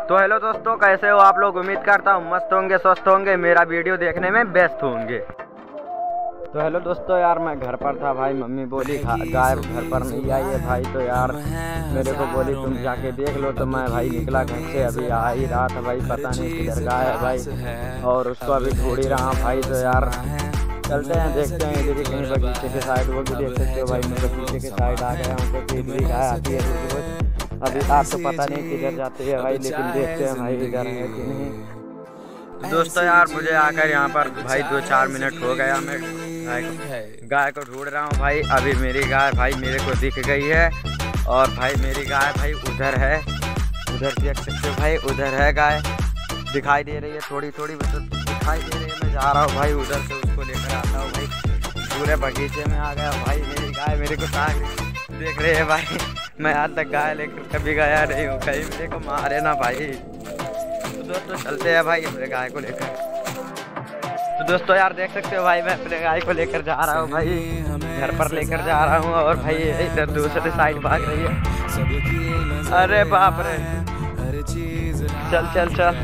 तो हेलो दोस्तों, कैसे हो आप लोग। उम्मीद करता हूँ मस्त होंगे, स्वस्थ होंगे, मेरा वीडियो देखने में व्यस्त होंगे। तो हेलो दोस्तों, यार मैं घर पर था भाई। मम्मी बोली गाय घर पर नहीं आई है भाई, तो यार मेरे को बोली तुम जाके देख लो। तो मैं भाई निकला घर से, अभी आ ही रहा था भाई, पता नहीं किधर गाय है भाई, और उसको अभी ढूंढ ही रहा भाई। तो यार चलते हैं, देखते हैं इधर ही कहीं बगीचे के साइड। वो भी देख सकते हो भाई, मैं बगीचे के साइड आ गया हूँ क्योंकि इधर ही गाय आती है रोज। अभी आप तो पता नहीं किधर जाती है भाई, लेकिन देखते हैं भाई इधर है कि नहीं। दोस्तों यार मुझे आकर यहाँ पर भाई 2-4 मिनट हो गया, मैं गाय को ढूंढ रहा हूँ भाई। अभी मेरी गाय भाई मेरे को दिख गई है, और भाई मेरी गाय भाई उधर है, उधर देख सकते हो भाई, उधर है गाय, दिखाई दे रही है, थोड़ी थोड़ी दिखाई दे रही है। मैं जा रहा हूँ भाई उधर से उसको लेकर आता हूँ भाई। पूरे बगीचे में आ गया भाई, मेरी गाय मेरे को देख रही है भाई। मैं आज तक गाय लेकर कभी गया नहीं हूँ, कहीं मेरे को मारे ना भाई। तो दोस्तों चलते हैं भाई अपने गाय को लेकर। तो दोस्तों यार देख सकते हो भाई, मैं अपने गाय को लेकर जा रहा हूँ भाई, घर पर लेकर जा रहा हूँ। और भाई इधर दूसरे साइड भाग रही है। अरे बाप रे, चल चल चल,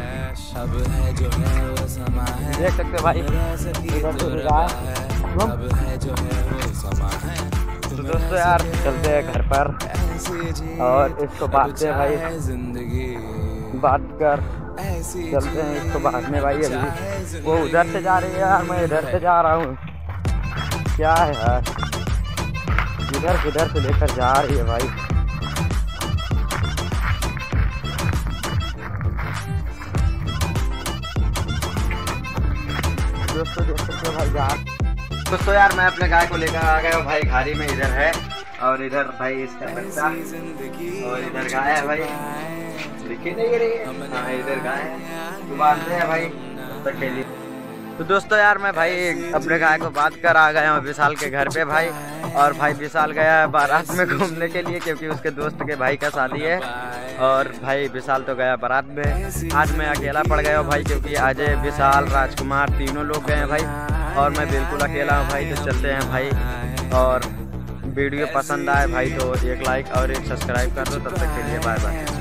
देख सकते हो भाई तो दोस्तों यार चलते हैं घर पर और इसको बांटते हैं भाई, बात कर चलते हैं इसको बांटने भाई। अभी वो उधर से जा रही है यार, मैं इधर से जा रहा हूँ। क्या है यार, किधर से लेकर जा रही है भाई। दोस्तों देख सकते हो भाई यार। दोस्तों यार मैं अपने गाय को लेकर आ गया हूँ भाई, घारी में इधर है, और इधर भाई इसका बच्चा, और इधर गाय है भाई, दिखी नहीं रही है, इधर गाय है, बांधते हैं भाई तब तक के लिए। तो दोस्तों यार मैं भाई अपने गाय को बांध कर आ गया हूँ विशाल के घर पे भाई। और भाई विशाल गया है बारात में घूमने के लिए, क्योंकि उसके दोस्त के भाई का शादी है। और भाई विशाल तो गया बारात में। आज मैं अकेला पड़ गया हूँ भाई, क्योंकि अजय, विशाल, राजकुमार तीनों लोग गए हैं भाई, और मैं बिल्कुल अकेला हूँ भाई। तो चलते हैं भाई, और वीडियो पसंद आए भाई तो एक लाइक और एक सब्सक्राइब कर दो। तब तक के लिए बाय बाय।